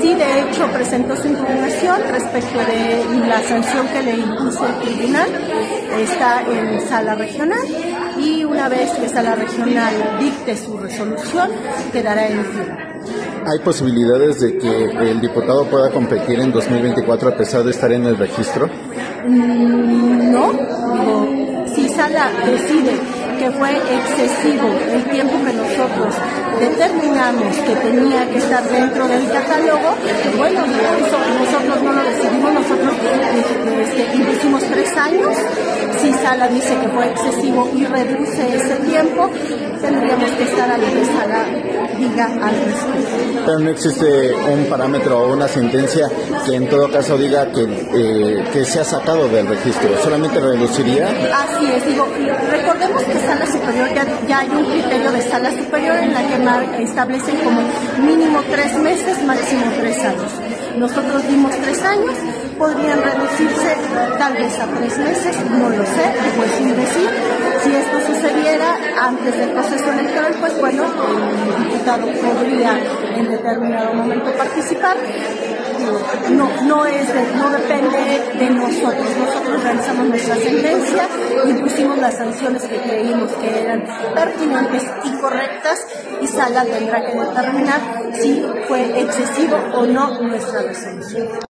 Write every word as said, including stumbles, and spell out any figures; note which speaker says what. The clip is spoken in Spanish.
Speaker 1: sí, de hecho, presentó su impugnación respecto de la sanción que le impuso el tribunal. Está en sala regional y una vez que sala regional dicte su resolución, quedará emitida.
Speaker 2: ¿Hay posibilidades de que el diputado pueda competir en dos mil veinticuatro a pesar de estar en el registro?
Speaker 1: Mm, no, digo, si sala decide que fue excesivo el tiempo que nosotros determinamos que tenía que estar dentro del catálogo, bueno, eso nosotros no lo decidimos, nosotros este, impusimos tres años. Si sala dice que fue excesivo y reduce ese tiempo, tendríamos que estar a lo que sala diga al respecto.
Speaker 2: Pero no existe un parámetro o una sentencia que en todo caso diga que, eh, que se ha sacado del registro, solamente reduciría.
Speaker 1: Así es, digo, recordemos que sala superior ya, ya hay un criterio de sala superior en la que mar, establecen como mínimo tres meses, máximo tres años. Nosotros dimos tres años, podrían reducirse tal vez a tres meses, no lo sé, pues sin decir. Si esto sucediera antes del proceso electoral, pues bueno, el diputado podría en determinado momento participar. No, no, es de, no depende de nosotros. Nosotros realizamos nuestra sentencia y pusimos las sanciones que creímos que eran pertinentes y correctas, y sala tendrá que determinar si fue excesivo o no nuestra resolución.